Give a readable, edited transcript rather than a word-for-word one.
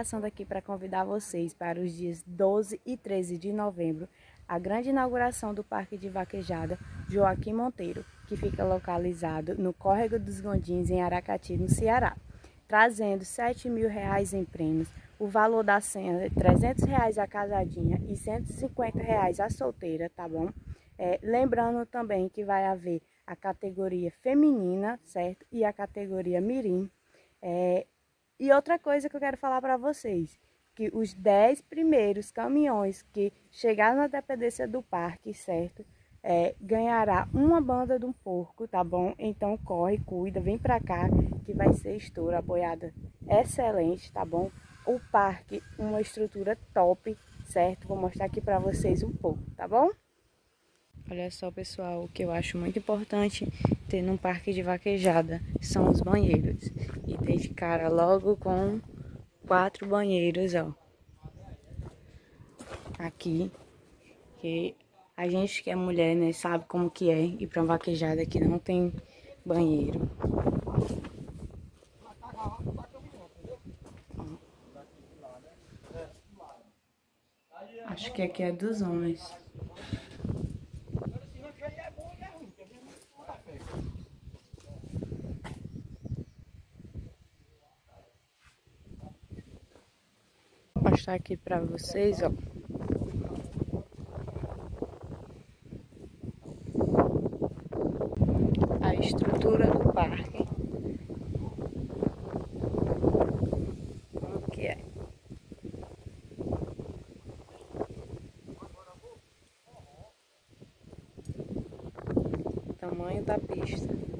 passando aqui para convidar vocês para os dias 12 e 13 de novembro, a grande inauguração do Parque de Vaquejada Joaquim Monteiro, que fica localizado no Córrego dos Gondins, em Aracati, no Ceará, trazendo R$7.000 em prêmios. O valor da cena é R$300 a casadinha e R$150 a solteira, tá bom? Lembrando também que vai haver a categoria feminina, certo? E a categoria mirim. E outra coisa que eu quero falar para vocês, que os 10 primeiros caminhões que chegarem na dependência do parque, certo? Ganhará uma banda de um porco, tá bom? Então corre, cuida, vem pra cá que vai ser estouro, a boiada excelente, tá bom? O parque, uma estrutura top, certo? Vou mostrar aqui pra vocês um pouco, tá bom? Olha só, pessoal, o que eu acho muito importante ter num parque de vaquejada são os banheiros. E tem de cara logo com 4 banheiros, ó. Aqui, que a gente que é mulher, né, sabe como que é ir pra uma vaquejada que não tem banheiro. Ó. Acho que aqui é dos homens. Vou mostrar aqui pra vocês, ó. A estrutura do parque. Como que é? O tamanho da pista.